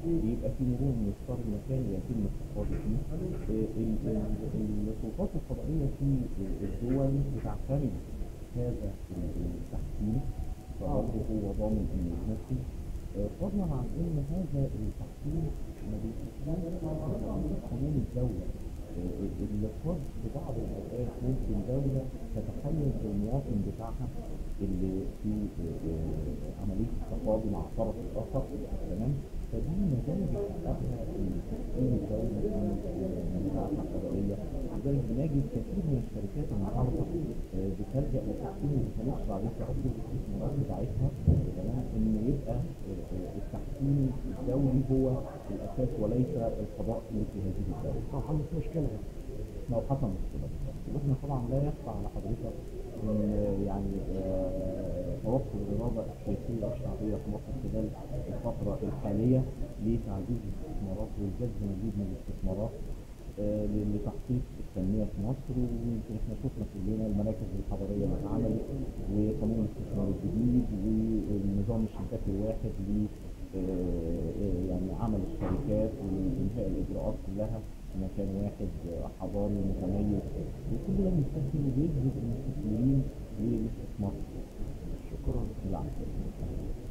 يبقى في مرور من يختار المكان اللي يتم التصادي فيه. السلطات القضائية في الدول بتعتمد هذا التحكيم، فبرضه هو ضامن انه يتنفذ. فضلا عن ان هذا التحكيم ما بيتحكمش قانون الدولة. النقاش في بعض الأوقات ممكن دولة تتحيز للمواطن بتاعها اللي في عملية التقاضي مع الطرف الآخر، تمام؟ فدي مزايا بتحققها التحكيم الدولي في المنازعات القضائية. لذلك بنجد كثير من الشركات النهارده بتلجأ للتحكيم وبتنص عليه في عقود الاستثمارات بتاعتها، تمام؟ إن يبقى التحكيم الدولي هو الأساس وليس القضاء في مثل هذه الدولة. لو حصلت مشكلة يعني. لو حصل مشكلة بالظبط. واحنا طبعا لا يخفى على حضرتك ان يعني توفر الاراده السياسيه والشعبيه في مصر خلال الفتره الحاليه لتعزيز الاستثمارات والجذب مزيد من الاستثمارات لتحقيق التنميه في مصر. ويمكن احنا شفنا كلنا المراكز الحضريه اللي اتعملت وقانون الاستثمار الجديد ونظام الشباك الواحد ل يعني عمل الشركات وانهاء الاجراءات كلها في مكان واحد حضاري متميز، وكل ده بيسهل وبيجذب المستثمرين للاستثمار. شكرا. بالعكس.